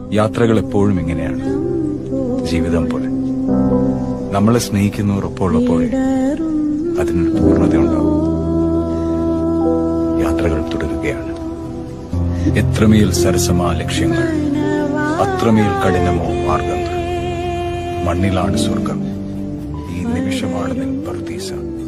യാത്രകൾ എപ്പോഴും ഇങ്ങനെയാണ്, ജീവിതം പോലെ. നമ്മളെ സ്നേഹിക്കുന്നവർ ഒപ്പമുള്ളപ്പോഴേ അതിനൊരു പൂർണ്ണതയുണ്ടാവും. യാത്രകൾ തുടരുകയാണ്. എത്രമേൽ സരസമാ ലക്ഷ്യങ്ങൾ, അത്രമേൽ കഠിനമോ മാർഗങ്ങൾ. മണ്ണിലാണ് സ്വർഗം, ഈ നിമിഷമാണ് നിൻ പറുദീസ.